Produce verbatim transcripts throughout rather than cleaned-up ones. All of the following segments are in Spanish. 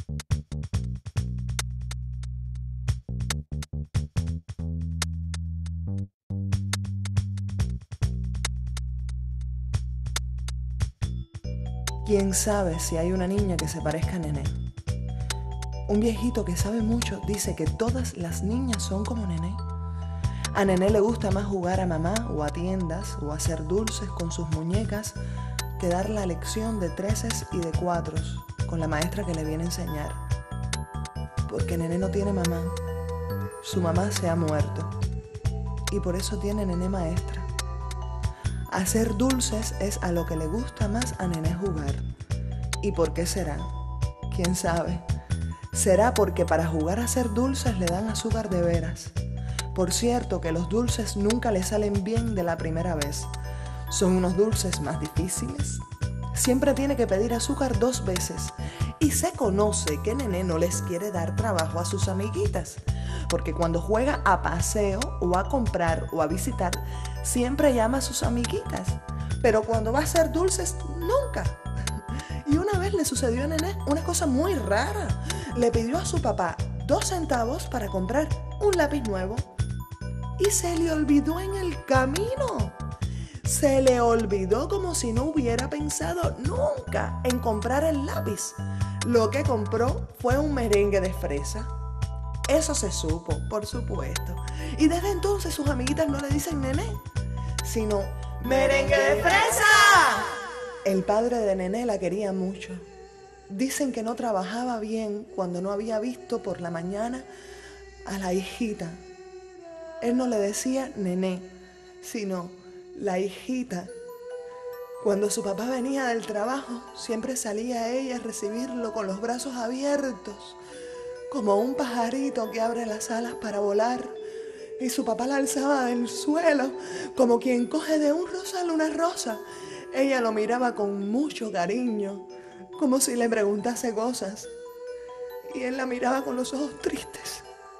¿Quién sabe si hay una niña que se parezca a Nené? Un viejito que sabe mucho dice que todas las niñas son como Nené. A Nené le gusta más jugar a mamá o a tiendas o hacer dulces con sus muñecas que dar la lección de treses y de cuatros con la maestra que le viene a enseñar. Porque Nené no tiene mamá. Su mamá se ha muerto. Y por eso tiene Nené maestra. Hacer dulces es a lo que le gusta más a Nené jugar. ¿Y por qué será? ¿Quién sabe? Será porque para jugar a hacer dulces le dan azúcar de veras. Por cierto que los dulces nunca le salen bien de la primera vez. Son unos dulces más difíciles. Siempre tiene que pedir azúcar dos veces. Y se conoce que Nené no les quiere dar trabajo a sus amiguitas. Porque cuando juega a paseo o a comprar o a visitar, siempre llama a sus amiguitas. Pero cuando va a hacer dulces, nunca. Y una vez le sucedió a Nené una cosa muy rara. Le pidió a su papá dos centavos para comprar un lápiz nuevo. Y se le olvidó en el camino. Se le olvidó como si no hubiera pensado nunca en comprar el lápiz. Lo que compró fue un merengue de fresa. Eso se supo, por supuesto. Y desde entonces sus amiguitas no le dicen Nené, sino ¡merengue de fresa! El padre de Nené la quería mucho. Dicen que no trabajaba bien cuando no había visto por la mañana a la hijita. Él no le decía Nené, sino la hijita. Cuando su papá venía del trabajo, siempre salía ella a recibirlo con los brazos abiertos, como un pajarito que abre las alas para volar, y su papá la alzaba del suelo, como quien coge de un rosal una rosa. Ella lo miraba con mucho cariño, como si le preguntase cosas, y él la miraba con los ojos tristes,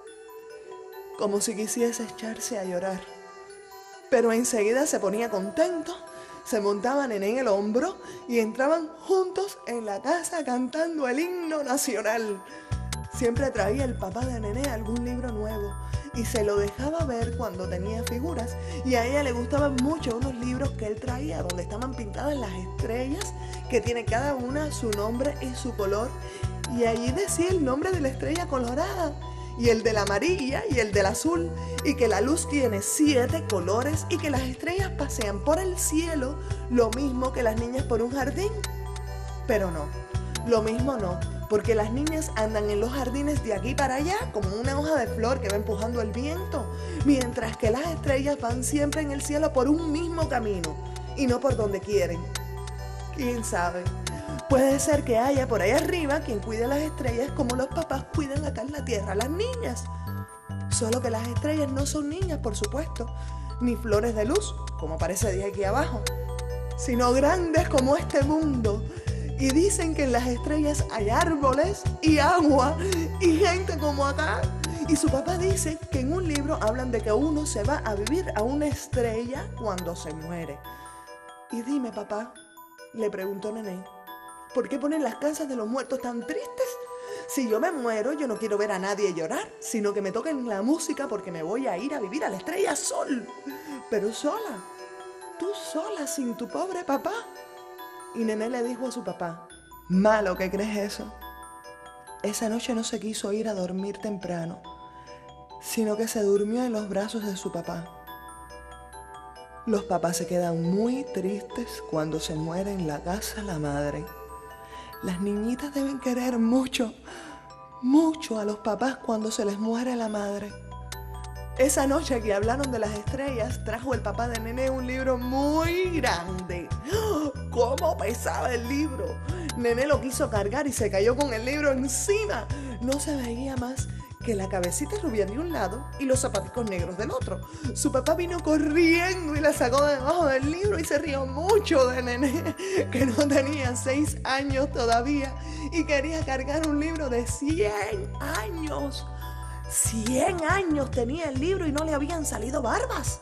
como si quisiese echarse a llorar. Pero enseguida se ponía contento, se montaban en el hombro y entraban juntos en la casa cantando el himno nacional. Siempre traía el papá de Nené algún libro nuevo y se lo dejaba ver cuando tenía figuras. Y a ella le gustaban mucho unos libros que él traía donde estaban pintadas las estrellas, que tiene cada una su nombre y su color. Y allí decía el nombre de la estrella colorada y el de la amarilla y el del azul, y que la luz tiene siete colores y que las estrellas pasean por el cielo lo mismo que las niñas por un jardín. Pero no, lo mismo no. Porque las niñas andan en los jardines de aquí para allá como una hoja de flor que va empujando el viento, mientras que las estrellas van siempre en el cielo por un mismo camino y no por donde quieren. ¿Quién sabe? Puede ser que haya por ahí arriba quien cuide las estrellas como los papás cuidan acá en la tierra a las niñas. Solo que las estrellas no son niñas, por supuesto, ni flores de luz, como parece de aquí abajo, sino grandes como este mundo. Y dicen que en las estrellas hay árboles y agua y gente como acá. Y su papá dice que en un libro hablan de que uno se va a vivir a una estrella cuando se muere. Y dime, papá, le preguntó Nené, ¿por qué ponen las casas de los muertos tan tristes? Si yo me muero, yo no quiero ver a nadie llorar, sino que me toquen la música porque me voy a ir a vivir a la estrella Sol. Pero sola, tú sola sin tu pobre papá. Y Nené le dijo a su papá, malo que crees eso. Esa noche no se quiso ir a dormir temprano, sino que se durmió en los brazos de su papá. Los papás se quedan muy tristes cuando se muere en la casa la madre. Las niñitas deben querer mucho, mucho a los papás cuando se les muere la madre. Esa noche que hablaron de las estrellas, trajo el papá de Nené un libro muy grande. ¡Cómo pesaba el libro! Nené lo quiso cargar y se cayó con el libro encima. No se veía más que la cabecita rubia de un lado y los zapaticos negros del otro. Su papá vino corriendo y la sacó de debajo del libro y se rió mucho de Nené, que no tenía seis años todavía y quería cargar un libro de cien años. Cien años tenía el libro y no le habían salido barbas.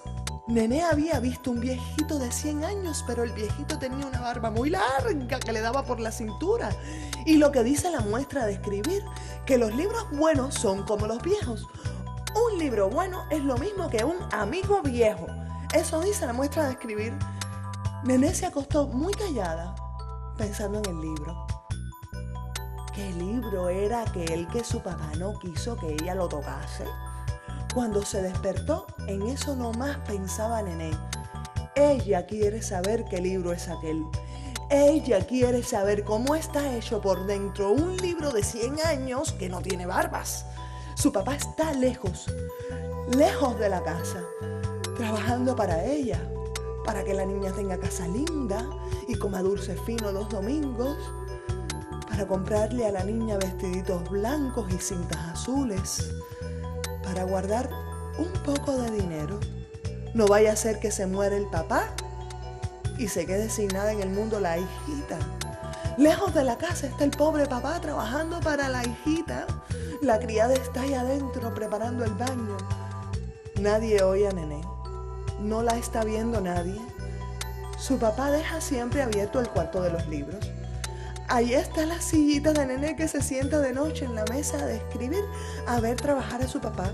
Nené había visto un viejito de cien años, pero el viejito tenía una barba muy larga que le daba por la cintura. Y lo que dice la muestra de escribir, que los libros buenos son como los viejos. Un libro bueno es lo mismo que un amigo viejo. Eso dice la muestra de escribir. Nené se acostó muy callada, pensando en el libro. ¿Qué libro era aquel que su papá no quiso que ella lo tocase? Cuando se despertó, en eso nomás pensaba Nené. Ella quiere saber qué libro es aquel. Ella quiere saber cómo está hecho por dentro un libro de cien años que no tiene barbas. Su papá está lejos, lejos de la casa, trabajando para ella, para que la niña tenga casa linda y coma dulce fino los domingos, para comprarle a la niña vestiditos blancos y cintas azules, para guardar un poco de dinero. No vaya a ser que se muera el papá y se quede sin nada en el mundo la hijita. Lejos de la casa está el pobre papá trabajando para la hijita. La criada está ahí adentro preparando el baño. Nadie oye a Nené. No la está viendo nadie. Su papá deja siempre abierto el cuarto de los libros. Ahí está la sillita de Nené que se sienta de noche en la mesa de escribir a ver trabajar a su papá.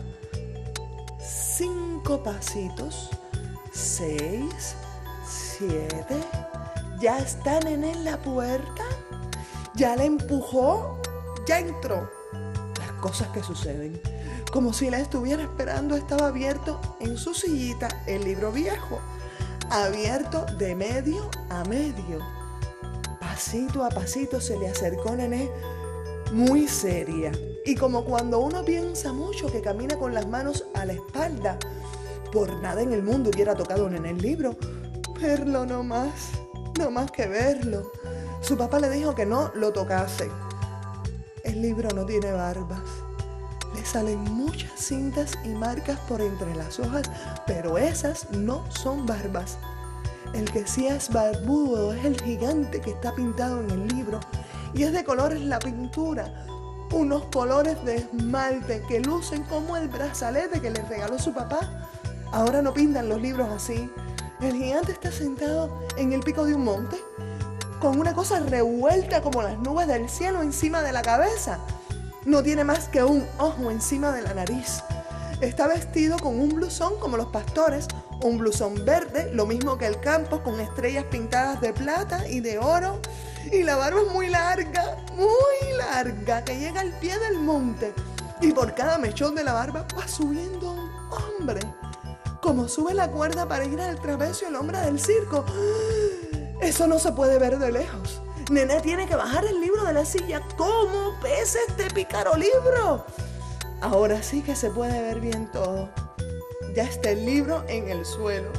Cinco pasitos, seis, siete. Ya está Nené en la puerta. Ya la empujó. Ya entró. Las cosas que suceden. Como si la estuviera esperando, estaba abierto en su sillita el libro viejo. Abierto de medio a medio. Pasito a pasito se le acercó Nené, muy seria. Y como cuando uno piensa mucho que camina con las manos a la espalda, por nada en el mundo hubiera tocado Nené el libro. Verlo no más, no más que verlo. Su papá le dijo que no lo tocase. El libro no tiene barbas. Le salen muchas cintas y marcas por entre las hojas, pero esas no son barbas. El que sí es barbudo es el gigante que está pintado en el libro y es de colores la pintura, unos colores de esmalte que lucen como el brazalete que le regaló su papá. Ahora no pintan los libros así. El gigante está sentado en el pico de un monte con una cosa revuelta como las nubes del cielo encima de la cabeza. No tiene más que un ojo encima de la nariz. Está vestido con un blusón como los pastores, un blusón verde, lo mismo que el campo, con estrellas pintadas de plata y de oro. Y la barba es muy larga, muy larga, que llega al pie del monte. Y por cada mechón de la barba va subiendo un hombre. Como sube la cuerda para ir al trapecio el hombre del circo. Eso no se puede ver de lejos. Nené tiene que bajar el libro de la silla. ¿Cómo pesa este pícaro libro? Ahora sí que se puede ver bien todo. Ya está el libro en el suelo.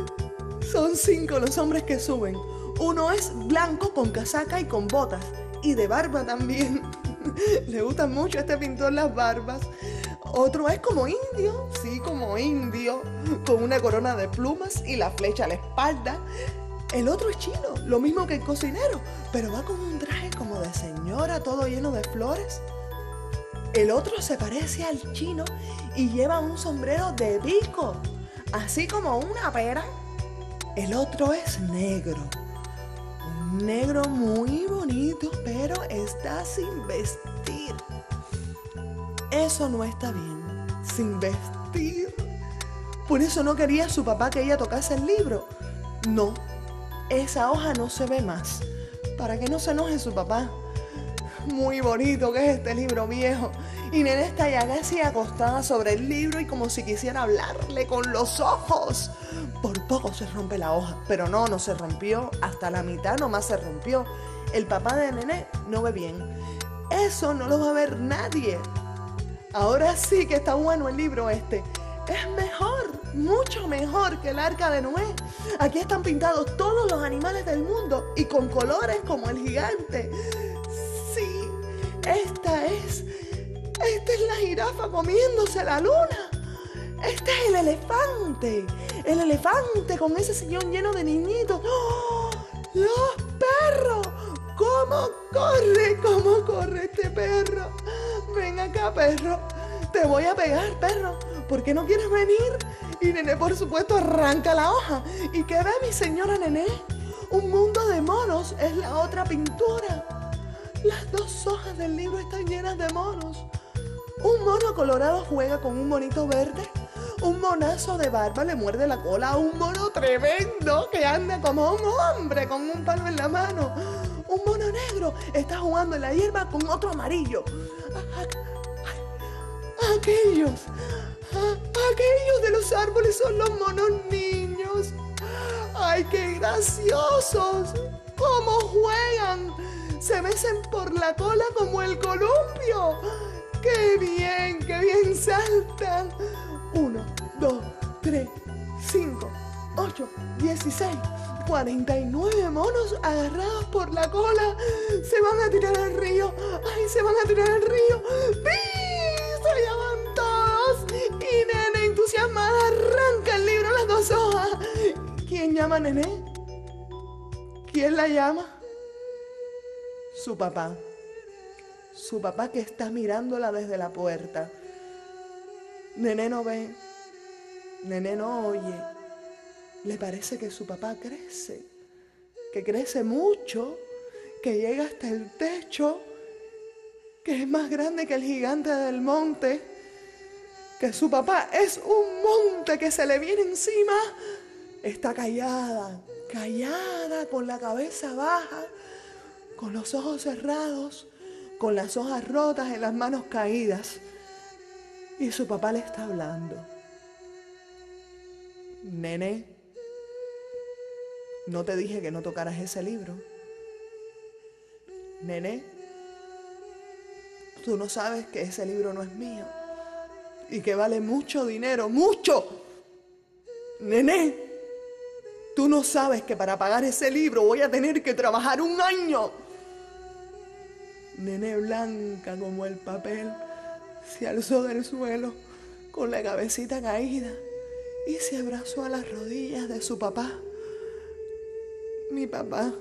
Son cinco los hombres que suben. Uno es blanco con casaca y con botas. Y de barba también. Le gustan mucho a este pintor las barbas. Otro es como indio. Sí, como indio. Con una corona de plumas y la flecha a la espalda. El otro es chino, lo mismo que el cocinero, pero va con un traje como de señora, todo lleno de flores. El otro se parece al chino y lleva un sombrero de pico, así como una pera. El otro es negro, un negro muy bonito, pero está sin vestir. Eso no está bien, sin vestir. Por eso no quería su papá que ella tocase el libro. No. Esa hoja no se ve más, para que no se enoje su papá. Muy bonito que es este libro viejo. Y Nené está ya casi acostada sobre el libro y como si quisiera hablarle con los ojos. Por poco se rompe la hoja, pero no, no se rompió. Hasta la mitad nomás se rompió. El papá de Nené no ve bien. Eso no lo va a ver nadie. Ahora sí que está bueno el libro este. Es mejor, mucho mejor que el Arca de Noé. Aquí están pintados todos los animales del mundo y con colores como el gigante. Sí, esta es, esta es la jirafa comiéndose la luna. Este es el elefante, el elefante con ese sillón lleno de niñitos. ¡Oh! ¡Los perros! ¿Cómo corre? ¿Cómo corre este perro? Ven acá, perro. Te voy a pegar, perro. ¿Por qué no quieres venir? Y Nené, por supuesto, arranca la hoja. ¿Y qué ve mi señora Nené? Un mundo de monos es la otra pintura. Las dos hojas del libro están llenas de monos. Un mono colorado juega con un monito verde. Un monazo de barba le muerde la cola a un mono tremendo que anda como un hombre con un palo en la mano. Un mono negro está jugando en la hierba con otro amarillo. Aquellos, aquellos de los árboles son los monos niños. ¡Ay, qué graciosos! ¡Cómo juegan! Se besan por la cola como el columpio. ¡Qué bien, qué bien saltan! Uno, dos, tres, cinco, ocho, dieciséis, cuarenta y nueve monos agarrados por la cola. Se van a tirar al río. ¡Ay, se van a tirar al río! ¡Pis! ¡Allá van todos! Y Nené, entusiasmada, arranca el libro a las dos hojas. ¿Quién llama a Nené? ¿Quién la llama? Su papá. Su papá que está mirándola desde la puerta. Nené no ve, Nené no oye. Le parece que su papá crece, que crece mucho, que llega hasta el techo, que es más grande que el gigante del monte, que su papá es un monte que se le viene encima. Está callada, callada, con la cabeza baja, con los ojos cerrados, con las hojas rotas en las manos caídas. Y su papá le está hablando. Nené, no te dije que no tocaras ese libro. Nené, tú no sabes que ese libro no es mío y que vale mucho dinero, mucho. Nené, tú no sabes que para pagar ese libro voy a tener que trabajar un año. Nené, blanca como el papel, se alzó del suelo con la cabecita caída y se abrazó a las rodillas de su papá. Mi papá,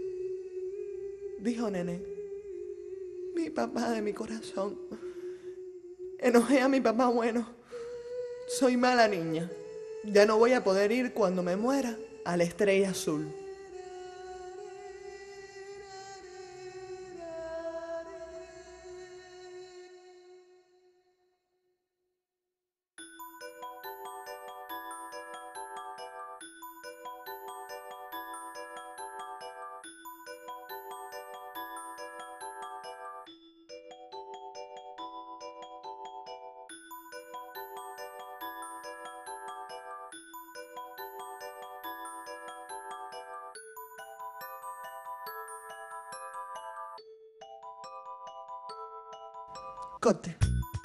dijo Nené, mi papá de mi corazón. Enojé a mi papá bueno. Soy mala niña. Ya no voy a poder ir cuando me muera a la Estrella Azul. Corte.